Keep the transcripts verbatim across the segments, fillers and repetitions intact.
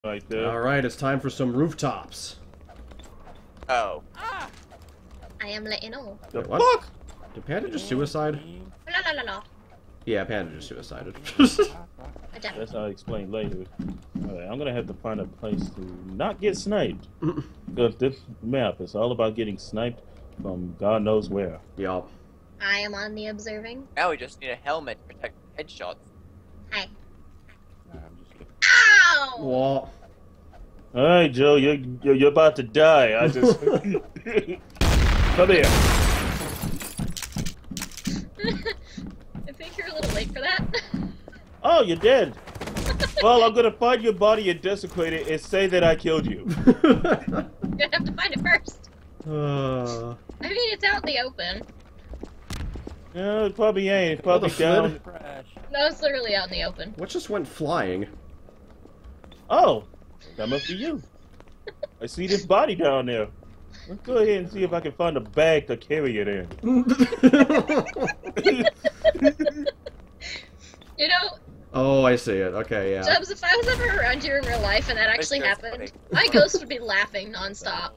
Right there. Alright, it's time for some rooftops. Oh. I am letting you know. The Wait, what? fuck? Did Panda just suicide? La la la la. Yeah, Panda just suicided. That's how I explain later. Alright, I'm gonna have to find a place to not get sniped. Because this map is all about getting sniped from God knows where. Yup. I am on the observing. Now we just need a helmet to protect headshots. Hi. Nah, I'm just kidding. Ow! What? Alright, Joe, you're, you're you're about to die. I just come here. I think you're a little late for that. Oh, you're dead. Well, I'm gonna find your body and desecrate it and say that I killed you. You're gonna have to find it first. uh, I mean, it's out in the open. No, it probably ain't. It's probably What the down. flip? No, it's literally out in the open. what just went flying? Oh, that must be you. I see this body down there. Let's go ahead and see if I can find a bag to carry it in. You know, Oh, I see it. Okay, yeah. Jubbz, if I was ever around you in real life and that actually That's happened, funny. my ghost would be laughing nonstop.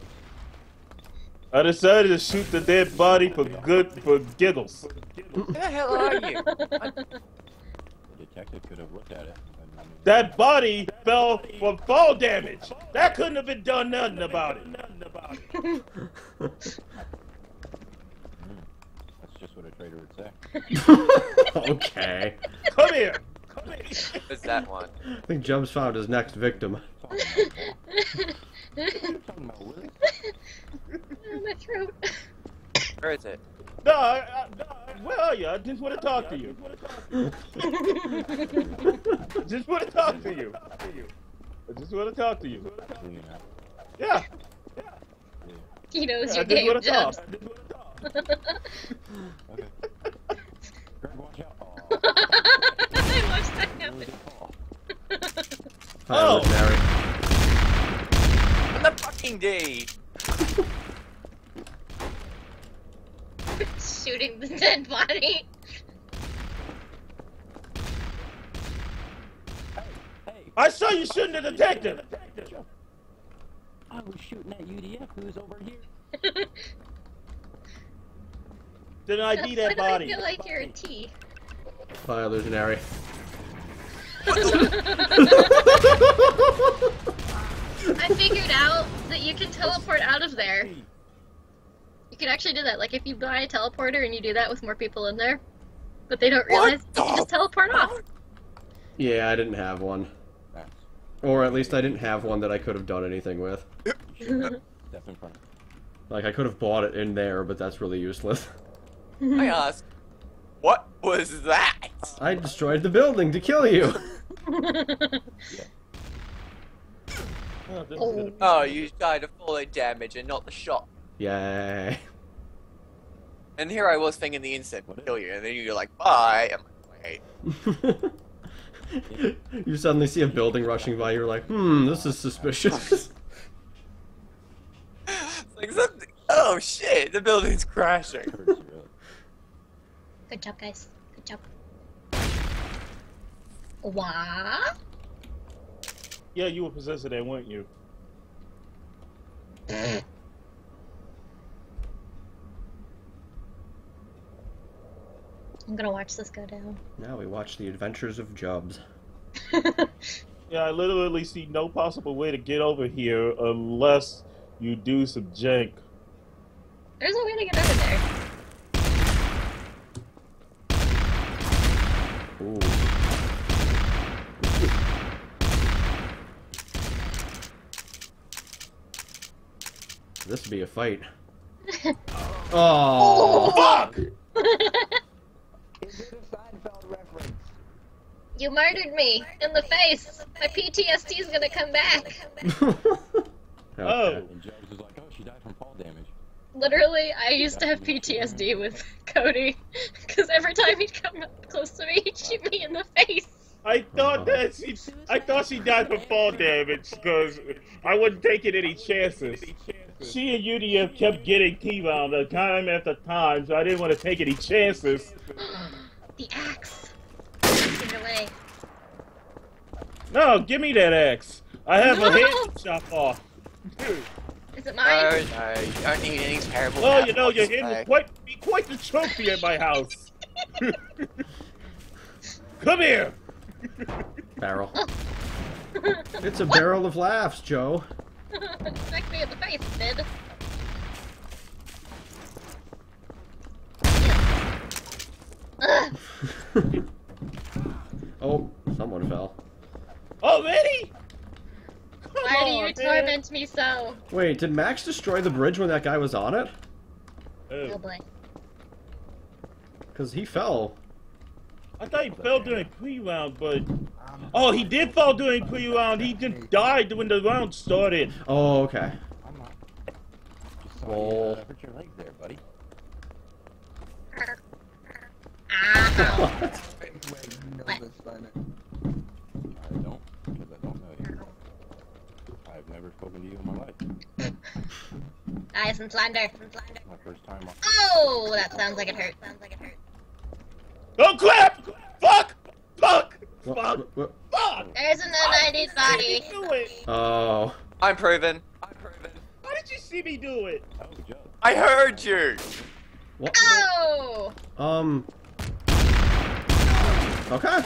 I decided to shoot the dead body for good for giggles. Who the hell are you? The detective could have looked at it. That body fell from fall damage. That couldn't have been done nothing about it. Mm, that's just what a traitor would say. Okay. Come here. Come here. What's that one? I think Jubbz found his next victim. Talking about Willie? Oh, my throat. Where is it? No, I, I, no, where are you? I just want to talk to you. I just want to talk to you. I just want to talk to you. Yeah. He knows I your just game, want to talk. Jubbz. Okay. Greg, watch out. Aw. I watched that Where was happen. it fall? Hi, Oh. Illusionary. On the fucking day! Shooting the dead body. Hey, hey. I saw you shooting the detective. I was shooting at U D F who's over here. Then I D Why that do I body. feel like you're a T? Hi, Illusionary. I figured out that you can teleport out of there. You can actually do that. Like, if you buy a teleporter and you do that with more people in there, but they don't realize, you can just teleport off. Yeah, I didn't have one. That's Or at least I didn't have one that I could have done anything with. step in front. Like, I could have bought it in there, but that's really useless. I ask, what was that? I destroyed the building to kill you! Oh, this is Oh. gonna- Oh, you died of falling damage and not the shot. Yay. And here I was thinking the instant would kill you, and then you're like, bye. I'm like, wait. You suddenly see a building rushing by, you're like, hmm, this is suspicious. It's like something. Oh shit, the building's crashing. Hurts you, really. Good job, guys. Good job. What? Yeah, you were possessed of that, weren't you? I'm gonna watch this go down. Now we watch the adventures of Jubbz. Yeah, I literally see no possible way to get over here unless you do some jank. There's a way to get over there. Ooh. This would be a fight. Oh, Fuck! Is it a Seinfeld reference? You murdered me in the face. My P T S D is gonna come back. Oh. And Jubbz was like, oh, she died from fall damage. Literally, I used to have P T S D with Cody, because every time he'd come up close to me, he'd shoot me in the face. I thought that she, I thought she died from fall damage because I wasn't taking any chances. She and U D F kept getting T-bound time after time, so I didn't want to take any chances. The axe. Give it away. No, give me that axe. I have No. a head to chop off. Is it No, mine? no, you don't need any terrible. Well, you know, your display. head will quite be quite the trophy at my house. Come here. Barrel. It's a barrel of laughs, Joe. Smack me in the face, Sid. Ugh. Oh, someone fell. Already? Come Why do on, you man. torment me so? Wait, did Max destroy the bridge when that guy was on it? Oh Oh, boy. Because he fell. I thought he fell during pre-round, but oh, he did fall during pre-round. He just died when the round started. Oh, okay. I'm not. Just saw Oh. you uh, hurt your leg there, buddy. Ow. I don't, because I don't know you. I've never spoken to you in my life. Nice and slander. My first time on. Oh, that sounds like it hurt. Sounds like it hurt. Oh crap! Fuck! Fuck! What- Fuck! what- what- Fuck! There's an nineties How body. did you do it? Oh. I'm proven. I'm proven. How did you see me do it? Oh, Jubbz. I heard you. What? Oh! Um. Okay.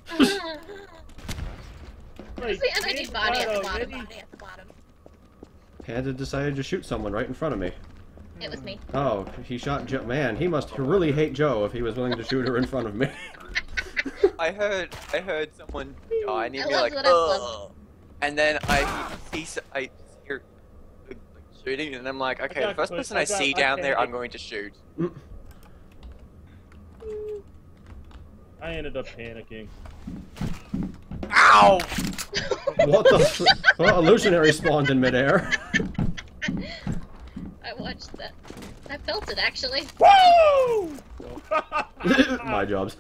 Wait, What's the energy Panda body at the died bottom? already? At the bottom. Panda decided to shoot someone right in front of me. It was me. Oh, he shot Joe. Man, he must really hate Joe if he was willing to shoot her in front of me. I heard. I heard someone die, and he'd I be love like, what I love. "Ugh," and then I see. s- I hear like, shooting, and I'm like, okay, got the first quick- person I I got- see I down can- there, I'm going to shoot. I ended up panicking. Ow! What the? F well, Illusionary spawned in midair. I watched that. I felt it actually. Woo! My jobs.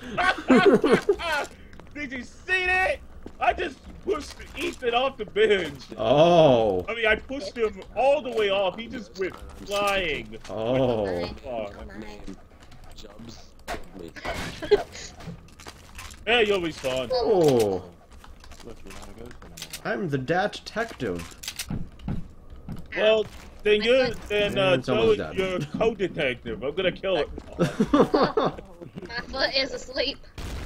Did you see that? I just pushed Ethan off the bench. Oh. I mean, I pushed him all the way off. He just went flying. Oh. Oh. Name, Jubbz. Me. Yeah, you'll respond. Oh. Look, you're not a ghost anymore. I'm the dat detective. Well, then you're then uh, And Joe someone's is dead. your co-detective. I'm gonna kill him. My foot is asleep.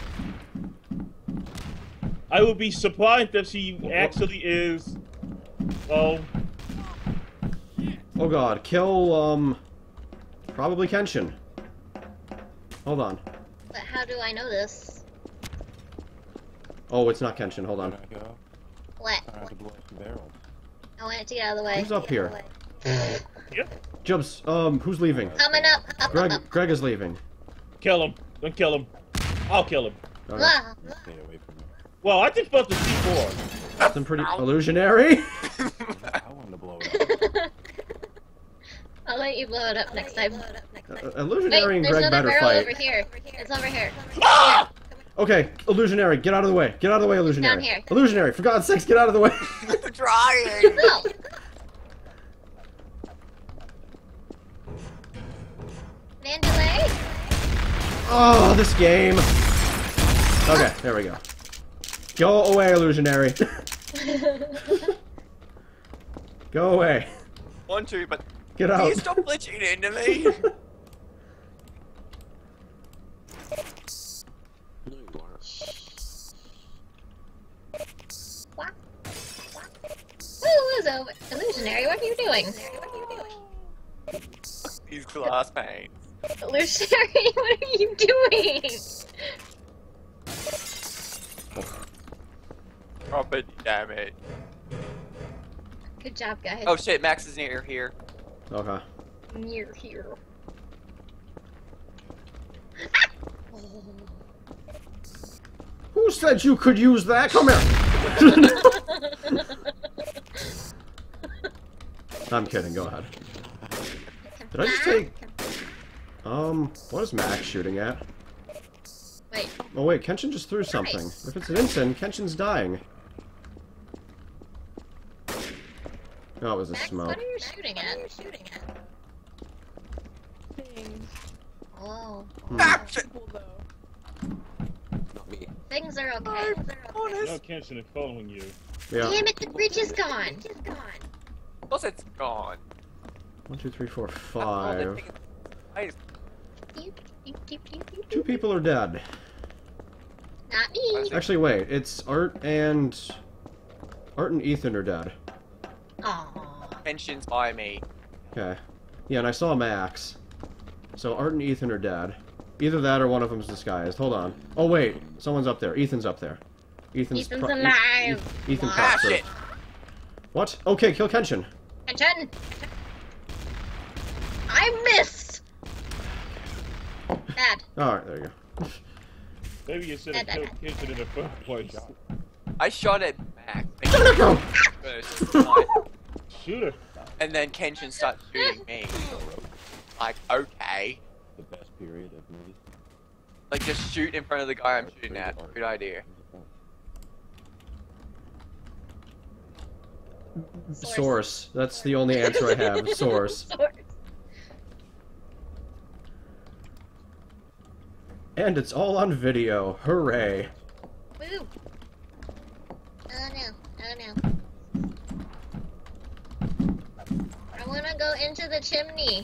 I would be surprised if she actually is. Well, Oh god, kill, um, probably Kenshin. Hold on. But how do I know this? Oh, it's not Kenshin, hold on. Gonna go. What? I have to blow up some barrels. I want it to get out of the way. Who's up Get out of here? the way. yeah, Jubbz, um, who's leaving? Coming up, up, up, Greg, up. Greg is leaving. kill him. Don't kill him. I'll kill him. Okay. Ah, Stay away from me. Well, I just felt the C four. Some pretty illusionary. I wanted to blow it up. I'll let you blow it up next time. Uh, Wait, illusionary and there's Greg another better barrel fight. over here. It's over here. Ah! Okay, illusionary, get out of the way. Get out of the way, illusionary. Down here. Illusionary, for God's sakes, get out of the way. I'm trying. No. Mandalay? Oh, this game. Okay, there we go. Go away, illusionary. Go away. Want to, but Get can you out. stop glitching into me? No, you aren't. What? Who is over? Illusionary, what are you doing? These glass panes. Illusionary, what are you doing? Property damage. Good job, guys. Oh shit, Max is near here. Okay. Near here. Who said you could use that? Come here. I'm kidding, go ahead. Did I just take... Um, what is Max shooting at? Wait, Oh wait, Kenshin just threw something. If it's an instant, Kenshin's dying. Oh, it was a Max, smoke. what are you shooting at? shooting at? Things. Oh, Hmm. Ah, shit. People, though. Not me. things are okay. Honest. No, Kenshin is following you. Yeah. Damn it, the bridge is gone. Of course it's gone. One, two, three, four, Oh, the five. thing is- I- Two people are dead. Not me. Actually, wait. It's Art and... Art and Ethan are dead. Aww. Pensions by me. Okay. Yeah, and I saw Max. So Art and Ethan are dead. Either that or one of them's disguised. Hold on. Oh, wait. Someone's up there. Ethan's up there. Ethan's, Ethan's pro- alive. E- Ethan Wow. Ah, popped through. shit! What? Okay, kill Kenshin. Attention! I missed! Bad. Alright, there you go. Maybe you should have killed Kitchen in the first place. I shot at Max. Go! First, like, Shoot her. and then Kenshin starts shooting me. Like, okay. The best period of movies. Like, just shoot in front of the guy I'm shooting at. Good idea. Source. That's the only answer I have. Source. Source. And it's all on video. Hooray. Woo. Oh no. Oh no. I wanna go into the chimney.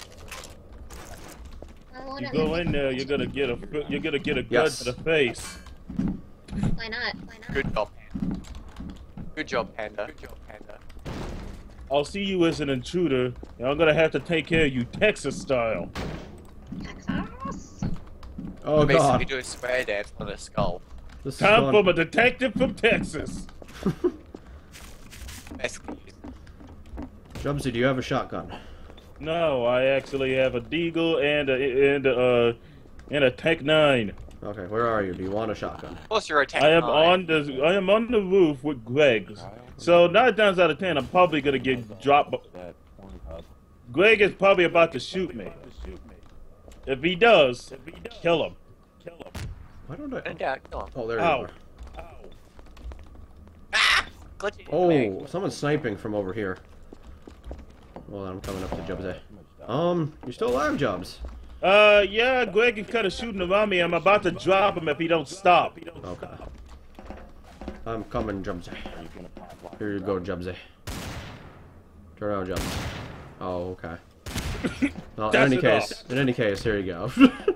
I wanna You go in there, you're gonna get a you're gonna get a gun Yes. to the face. Why not? Why not? Good job, Panda. Good job, Panda. Good job, Panda. I'll see you as an intruder, and I'm gonna have to take care of you Texas style. Texas. Oh Basically god. do a square dance on a skull. This is Time going- from a detective from Texas. Basically, Jubbz, do you have a shotgun? No, I actually have a Deagle and a and a uh, and a Tech Nine. Okay, where are you? Do you want a shotgun? of course you're a tech I am nine. on the I am on the roof with Greg. So nine times out of ten, I'm probably gonna get dropped. That corn hub. Greg is probably about to shoot me. If he does, kill him. Kill him. Why don't I... And yeah, come on. Oh, there you Ow. are. Ow. Ah! Glitching into me. Oh, someone's sniping from over here. Well, I'm coming up to Jubbz. Um, you're still alive, Jubbz. Uh, yeah, Greg is kind of shooting around me. I'm about to drop him if he don't stop. Okay. I'm coming, Jubbz. Here you go, Jubbz. Turn around, Jubbz. Oh, okay. Well, in That's any enough. case, in any case, here you go.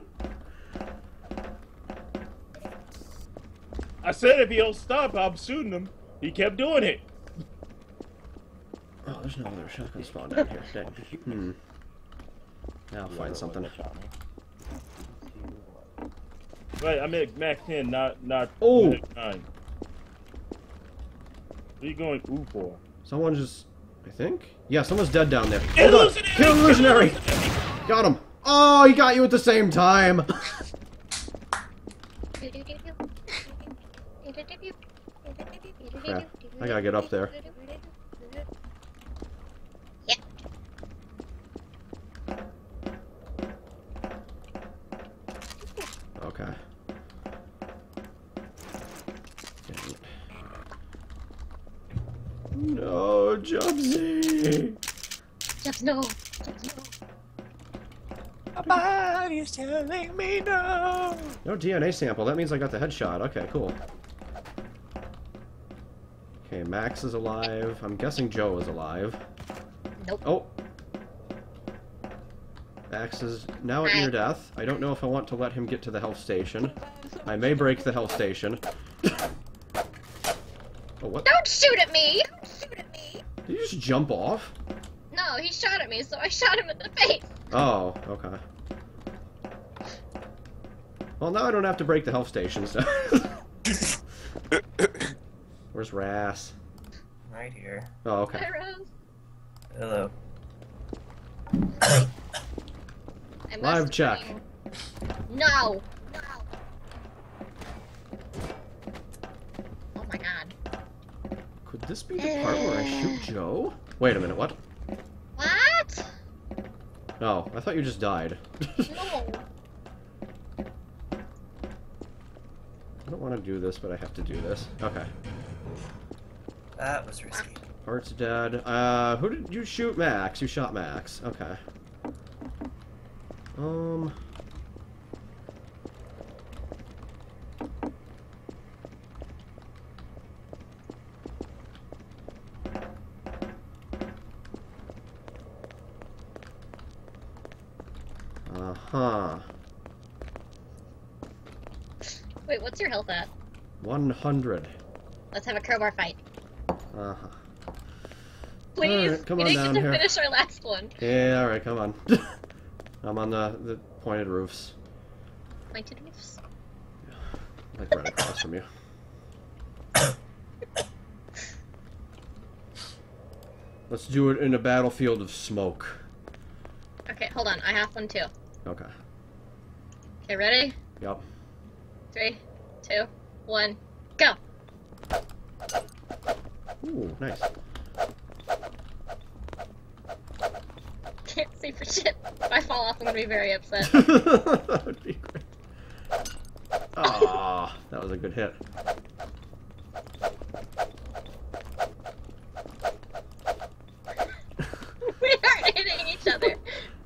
I said if he don't stop, I'm shooting him. He kept doing it. Oh, there's no other shotgun spawn down here. Dang. Hmm. Now I'll find something. Right, I'm at Mac ten, not not Oh. Mac nine. What are you going ooh for? Someone just, I think? Yeah, someone's dead down there. Hold on! Illusionary! Kill Illusionary! Got him! Oh, he got you at the same time! Okay, I gotta get up there. Yeah. Okay. Dang it. No, Jubbzy! Jubbz, no. Jubbz, no. My body's telling me no. No D N A sample, that means I got the headshot. Okay, cool. Okay, Max is alive. I'm guessing Joe is alive. Nope. Oh! Max is now at near death. I don't know if I want to let him get to the health station. I may break the health station. Oh, what? Don't shoot at me! Don't shoot at me! Did you just jump off? No, he shot at me, so I shot him in the face. Oh, okay. Well, now I don't have to break the health station, so... Where's Russ? Right here. Oh, okay. Hi, Rose. Hello. I must Live check. scream. No. No. Oh my god. Could this be the part where I shoot Joe? Wait a minute, what? What? Oh, I thought you just died. No. I don't want to do this, but I have to do this. Okay. That was risky. Art's dead. Uh, who did you shoot? Max. You shot Max. Okay. Um... Uh-huh. Wait, what's your health at? one hundred. Let's have a crowbar fight. Uh-huh. Please, Alright, come we on didn't down get to here. finish our last one. Yeah, alright, come on. I'm on the, the pointed roofs. Pointed roofs. Like right across from you. Let's do it in a battlefield of smoke. Okay, hold on. I have one too. Okay. Okay, ready? Yep. Three, two, one, go! Ooh, nice. Can't see for shit. If I fall off, I'm gonna be very upset. That would be great. Ah, that was a good hit. We aren't hitting each other.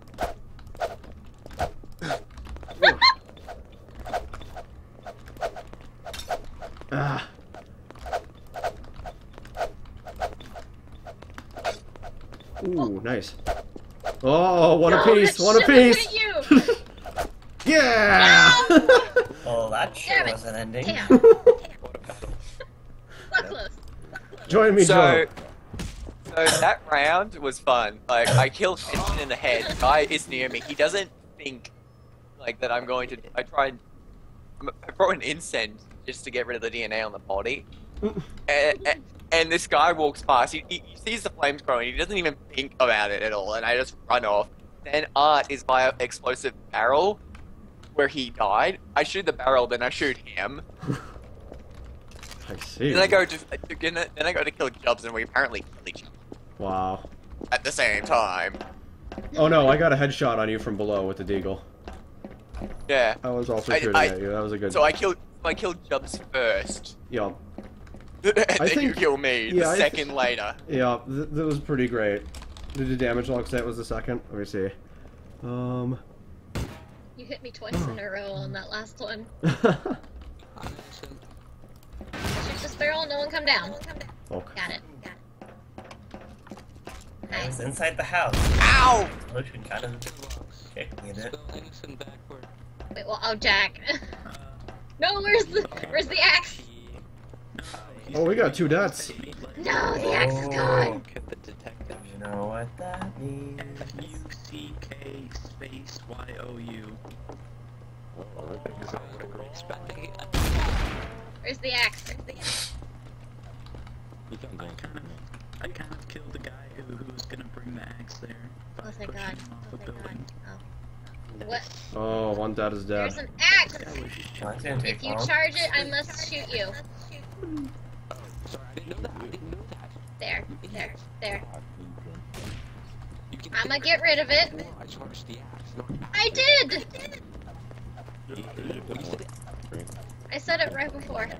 Ah. Ooh, nice. Oh, one No, apiece, that one should've apiece. hit you. Yeah. Oh, that sure Damn it. was an ending. Damn. So close. Join me, So, Joe. so that round was fun. Like, I killed Tension in the head. The guy is near me. He doesn't think like that. I'm going to. I tried. I brought an incense just to get rid of the D N A on the body, and, and, and this guy walks past. He, he, he sees the flames growing. He doesn't even think about it at all, and I just run off. Then Art is by an explosive barrel where he died. I shoot the barrel, then I shoot him. I see. Then I go to then I go to kill Jubbz, and we apparently kill each other Wow. at the same time. Oh no, I got a headshot on you from below with the deagle. Yeah. I was also I- shooting I- at you. That was a good. So I killed I killed Jubbz first, Yeah, and then think- you kill me yeah, the I- second later. yeah, th that was pretty great. Did the damage log say it was the second? Let me see. Um. You hit me twice in a row on that last one. Shoot this barrel, no one come down. Okay. Got it. Got it. I was Nice. inside the house. Ow! Lotion kind of kicked me a bit. Wait, well, oh, Jack. No, where's the, where's the axe? Oh, we got two deaths. No, the axe is gone. Get the detective. You know what that means? U C K space Y O U. Where's the axe? Where's the axe? I kind of, I kind of killed the guy who, who was gonna bring the axe there. by Oh, thank pushing God. him off Oh, the thank God. building. Oh. What? Oh, one dead is dead. There's an axe! That was just Well, that didn't take If you long. charge it, I must shoot you. Sorry, I didn't know that. I didn't know that. There, there, there. You can I'ma get rid of it. I charged the axe. No, I did! you said it. I said it right before.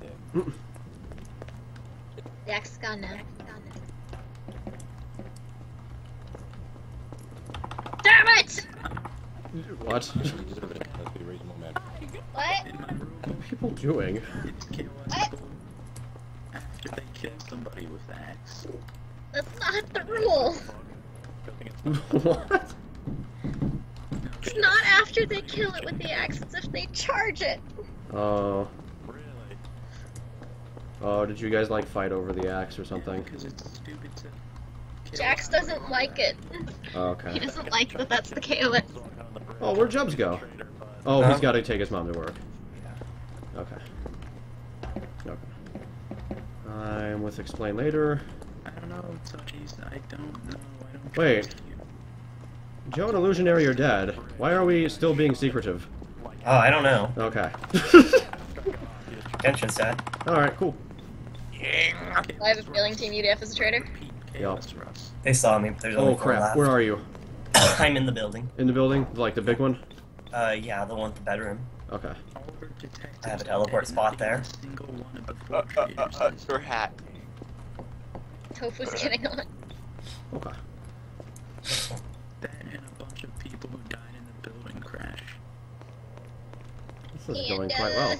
The axe is gone now. Damn it! What? What? In my room, What are people doing? it's kill What? people after they kill somebody with the axe. That's not the rule. What? It's not after they kill it with the axe, it's if they charge it. Oh. Oh, did you guys like fight over the axe or something? Because it's stupid to kill Jax doesn't like it. Oh, He okay. doesn't like that that's the K O S. Oh, where'd Jubbz go? Oh, Huh? he's got to take his mom to work. Okay. Okay. I'm with Explain Later. I don't know, Touchies. I don't know. I don't Wait. trust you. Joe and Illusionary are dead. Why are we still being secretive? Oh, I don't know. Okay. Tension's dead. Alright, cool. I have a feeling Teamudf is a traitor. Repeat Yup. chaos, Russ. They saw me, but there's only Oh four crap, left. where are you? I'm in the building. In the building? Like the big one? Uh, yeah, the one with the bedroom. Okay. All of our detectives I have a teleport are spot in there. every single one of the Uh, four uh, uh, uh, traitors. your hat. Tofu's getting on. Okay. That and a bunch of people who died in the building crash. This is going And, quite uh, well.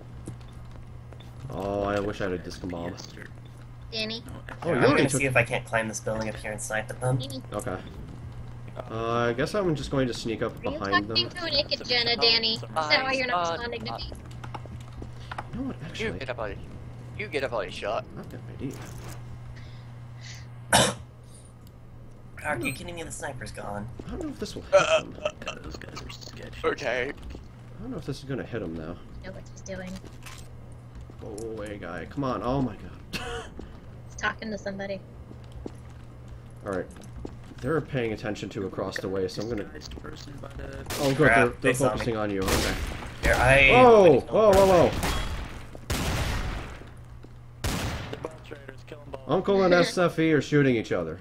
Oh, I wish I had a disco bomb. Yesterday. Danny. No, Oh, you I'm already gonna took... see if I can't climb this building up here and snipe at them. Danny. Okay. Uh, I guess I'm just going to sneak up Are you behind talking them. to a naked Jenna, Danny? Is that why you're not responding to me? You know what, You actually, get up on it. You get up on a shot. I've got an idea. Are you kidding me? The sniper's gone. I don't know if this will hit Uh, him. Yeah, those guys are sketchy. Okay. I don't know if this is gonna hit him though. I know what he's doing. Go away, guy. Come on. Oh my god. He's talking to somebody. Alright. They're paying attention to across the way, so I'm gonna... Disguised person by the- Oh, good. Crap, They're, they they're saw me. focusing on you. Okay. Here, I. Oh! Whoa, whoa, whoa. The ball traders, kill them both. Uncle and S F E are shooting each other.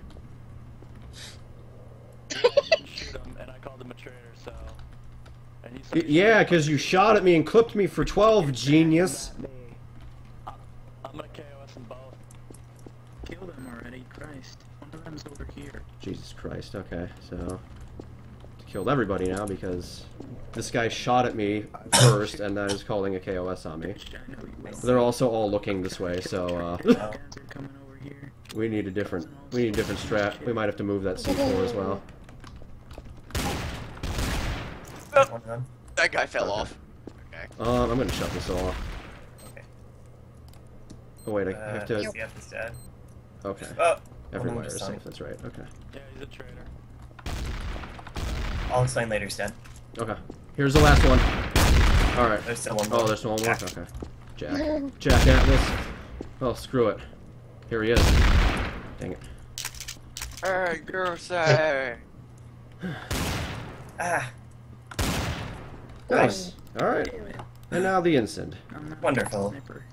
Shoot them, and I called him a traitor, so... And you Y yeah, because you shot at me and clipped me for twelve, genius. I'm gonna K O S them both. Kill them already, Christ. One of them's over here. Jesus Christ, okay, so... Killed everybody now because this guy shot at me first and then is calling a K O S on me. I know you will. They're also all looking this way, so uh, Guys are coming over here. we need a different we need a different strat. We might have to move that C four as well. One of them. That guy fell Okay. off. Okay. Um, I'm gonna shut this off. Okay. Oh wait, I Uh, have to. C F is dead. Okay, Oh! every one wire just is saw me. safe. That's right. Okay, Yeah, he's a traitor. I'll explain later, Stan. okay. Here's the last one. All right. There's still one Oh, more. there's one more. Jack. Okay. Jack. Jack Atlas. Oh, screw it. Here he is. Dang it. Hey, girl, say. Ah, Nice. All right. And now the instant. I'm not Wonderful. a sniper.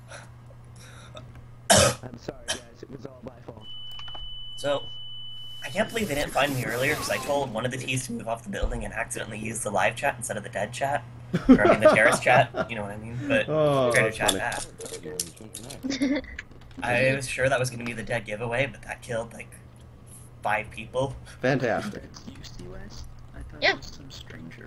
I'm sorry, guys. It was all my fault. so I can't believe they didn't find me earlier because I told one of the T's to move off the building and accidentally used the live chat instead of the dead chat. Or I mean the terrace chat, you know what I mean? But Oh, greater that's chat funny. that. I was sure that was going to be the dead giveaway, but that killed like five people. Fantastic. It's you, C West? I thought Yeah. it was some stranger.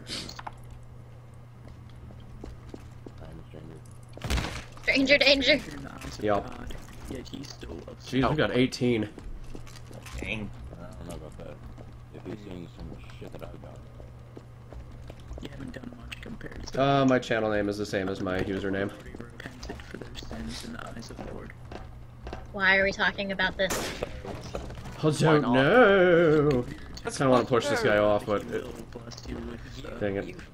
Stranger danger. In the eyes of Yup. God, yet he still loves Jeez, we got eighteen. Dang. I don't know about that. If he's seeing some shit that I've got. You haven't done much compared to Uh, my channel name is the same as my username. already repented for their sins in the eyes of the Lord. Why are we talking about this? I don't not? know. I That's kind of want to fine. push this guy off, but He will bless you with, uh, dang it.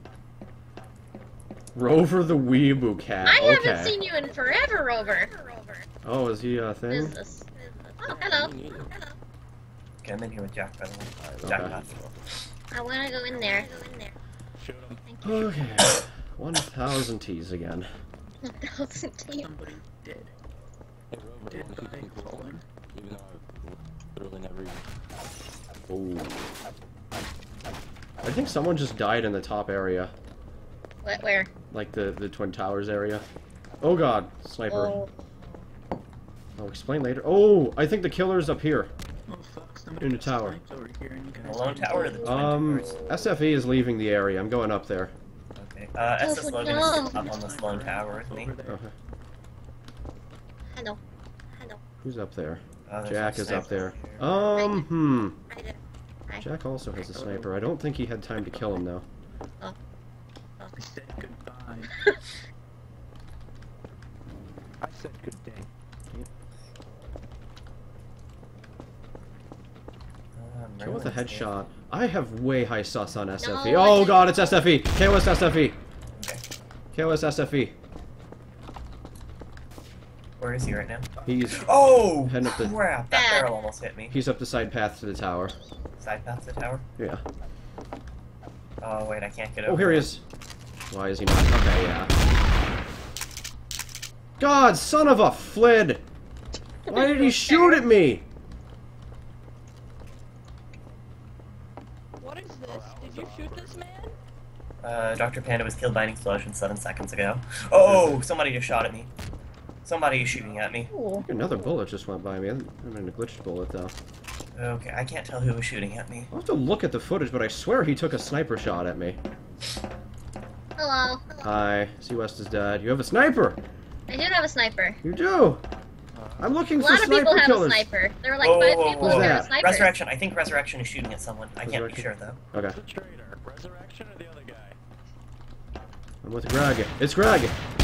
Rover the Weeaboo Cat. I Okay. haven't seen you in forever, Rover. Oh, is he a thing? Business. Oh, hello. Okay, I'm in here with Jack, by the way. Okay. Jack left. I want to go in there. shoot him. Thank you. Okay. one thousand T's again. Thousand teeth. Somebody dead. Hey, Rover, Dead wanna see by something cool? falling. Even though I've literally never even... Oh. I think someone just died in the top area. What? Where? Like the, the Twin Towers area. Oh god, sniper. Oh. I'll explain later. Oh, I think the killer's up here. Oh fuck, somebody In the just tower. sniped over here and you guys The lone didn't tower or do the it. twin Um, towers? S F E is leaving the area. I'm going up there. Okay. Uh, S S Oh, Logan's no. up on this lone tower with me. Over there. Okay. Hello. Hello. Who's up there? Uh, there's Jack a is up sniper there. here. Um, hmm. Hi there. Hi. Jack also has a sniper. I don't think he had time to kill him though. Oh. I said goodbye. I said good day. Uh, Kill with a Merlin's here. headshot. I have way high sus on S F E. No, Oh I- god, it's S F E. K O S S F E. Okay. K O S S F E. Where is he right now? He's Oh! Heading up the- Crap! That Ah. barrel almost hit me. he's up the side path to the tower. Side path to the tower. Yeah. Oh wait, I can't get over. Oh, here he is. Why is he not? Okay, yeah. God, son of a flid! Why did he shoot at me? What is this? Did you shoot this man? Uh, Doctor Panda was killed by an explosion seven seconds ago. Oh, somebody just shot at me. Somebody is shooting at me. Ooh. Another bullet just went by me. I mean, a glitched bullet though. Okay, I can't tell who was shooting at me. I'll have to look at the footage, but I swear he took a sniper shot at me. Hello. Hi, C West is dead. You have a sniper! I do have a sniper. You do! I'm looking A for lot of sniper people have killers. a sniper. There were like Whoa, five whoa, people whoa. who have Who's a that? sniper. Resurrection. I think Resurrection is shooting at someone. I can't be Resurrection? sure though. Okay. The traitor. Resurrection or the other guy? I'm with Greg. It's Greg.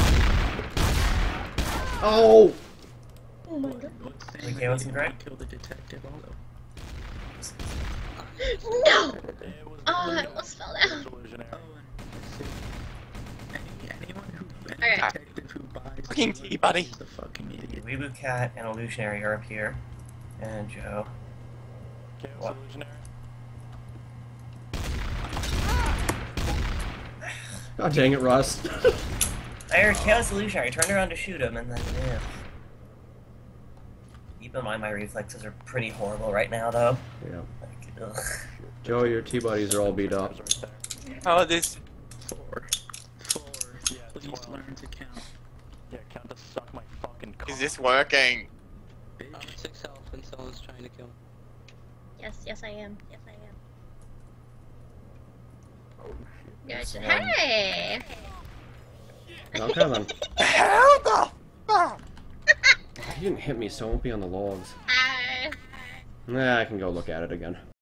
Oh! Oh my god. We okay with some Greg? Kill the detective also. No! It was Oh, I almost fell down. Illusionary. Oh, and any, anyone who, any Alright. detective who buys Fucking the tea, buddy. is the fucking idiot. Weeboo Cat and Illusionary are up here. And Joe. Okay, it was What? Illusionary. God dang it, Russ. I heard Chaos Illusionary. I turned around to shoot him and then, yeah. Keep in mind my reflexes are pretty horrible right now though. Yeah. Like, ugh. Joe, your T-buddies are all beat up. Right there. Oh, this. Four. Four. Yeah, Please twelve. learn to count. Yeah, count to suck my fucking cock. Is this working? Bitch. I'm six health and someone's trying to kill me. Yes, yes I am. Yes I am. Oh, shit. Yes. One. Hey! I'm coming. How the fuck? He didn't hit me, so I won't be on the logs. Hi. Nah, I can go look at it again.